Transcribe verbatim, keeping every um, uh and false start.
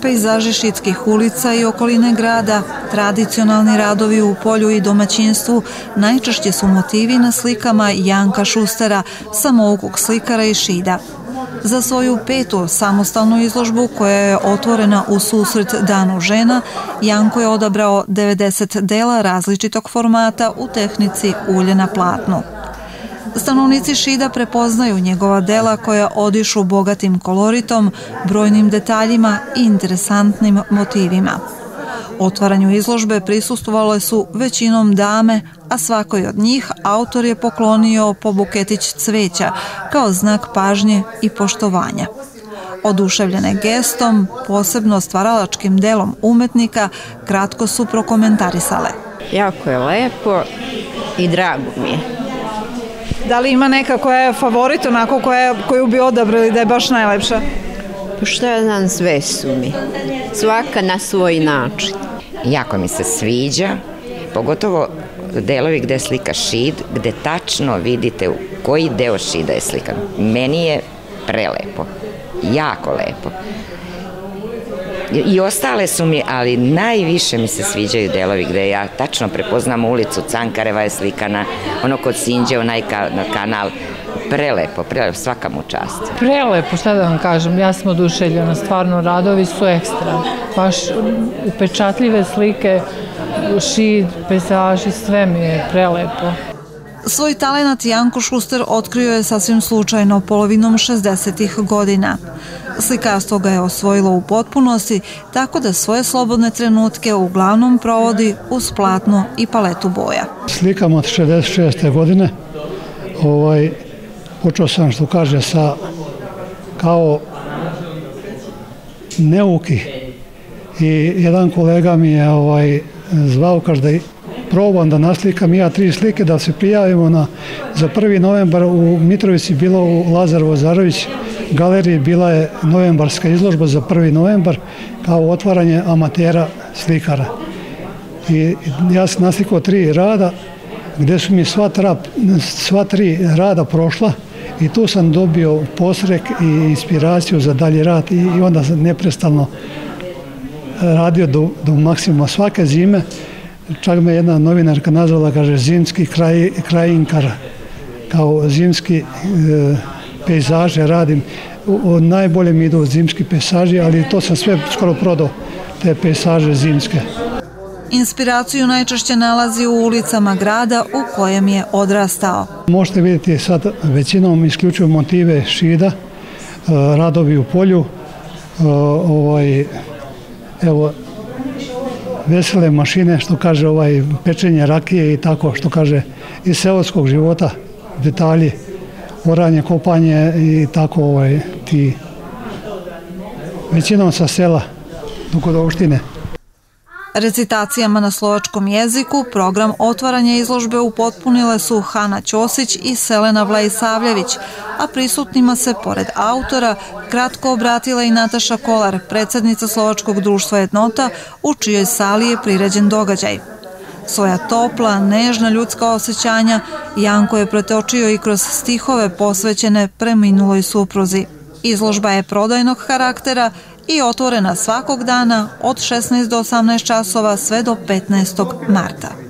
pejzaži šidskih ulica i okoline grada, tradicionalni radovi u polju i domaćinstvu najčešće su motivi na slikama Janka Šustera, samoukog slikara iz Šida. Za svoju petu samostalnu izložbu koja je otvorena u susret Danu žena, Janko je odabrao devedeset dela različitog formata u tehnici ulje na platnu. Stanovnici Šida prepoznaju njegova dela koja odišu bogatim koloritom, brojnim detaljima i interesantnim motivima. Otvaranju izložbe prisustvovale su većinom dame, a svakoj od njih autor je poklonio po buketić cveća kao znak pažnje i poštovanja. Oduševljene gestom, posebno stvaralačkim delom umetnika, kratko su prokomentarisale. Jako je lepo i drago mi je. Da li ima neka koja je favorit, onako koja, koju bi odabrali da je baš najlepša? Pa što ja znam, sve su mi. Svaka na svoj način. Jako mi se sviđa, pogotovo delovi gde slika Šid, gde tačno vidite u koji deo Šida je slikan. Meni je prelepo, jako lepo. I ostale su mi, ali najviše mi se sviđaju delovi gde ja tačno prepoznam ulicu, Cankareva je slikana, ono kod Sinđe, onaj kanal, prelepo, prelepo, svaka mu čast. Prelepo, šta da vam kažem, ja sam oduševljena, stvarno radovi su ekstra, baš upečatljive slike, Šid, pejzaži, sve mi je prelepo. Svoj talenat Janko Šuster otkrio je sasvim slučajno polovinom šezdesetih godina. Slikarstvo ga je osvojilo u potpunosti, tako da svoje slobodne trenutke uglavnom provodi uz platno i paletu boja. Slikam od šezdeset šeste godine. Ovaj, počeo sam, što kaže, sa kao neuki. I jedan kolega mi je ovaj, zvao, kaže da probam da naslikam ja tri slike, da se prijavimo na, za prvi novembar u Mitrovici, bilo u Lazarevo Zarović galeriji, bila je novembarska izložba za prvi novembar kao otvaranje amatera slikara. I ja sam naslikao tri rada gde su mi sva, tra, sva tri rada prošla i tu sam dobio posrek i inspiraciju za dalji rad i, i onda sam neprestalno radio do, do maksimuma svake zime. Čak me jedna novinarka nazvala, kaže, zimski kraj, krajinkar, kao zimski e, pejzaže radim. O, najbolje mi idu zimski pejzaži, ali to sam sve skoro prodao, te pejzaže zimske. Inspiraciju najčešće nalazi u ulicama grada u kojem je odrastao. Možete vidjeti sad većinom isključuju motive Šida, e, radovi u polju, e, ovaj, evo, vesele mašine, što kaže ovaj pečenje rakije i tako, što kaže iz seoskog života, detalji, oranje, kopanje i tako ovaj ti većinom sa sela do Godovštine. Recitacijama na slovačkom jeziku program otvaranja izložbe upotpunile su Hana Ćosić i Selena Vlajsavljević, a prisutnima se, pored autora, kratko obratila i Nataša Kolar, predsjednica Slovačkog društva jednota, u čijoj sali je priređen događaj. Svoja topla, nežna ljudska osjećanja Janko je pretočio i kroz stihove posvećene preminuloj supruzi. Izložba je prodajnog karaktera i otvorena svakog dana od šesnaest do osamnaest časova sve do petnaestog marta.